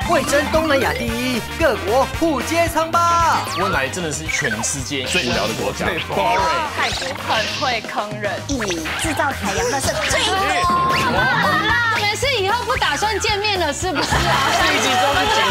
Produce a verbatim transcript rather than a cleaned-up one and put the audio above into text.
为争东南亚第一，各国互揭舱吧！ 汶莱真的是全世界最无聊的国家。 泰国很会坑人， 印尼制造海洋垃圾最多。 好啦，没事，以后不打算见面了，是不是啊？ 这一集之后就结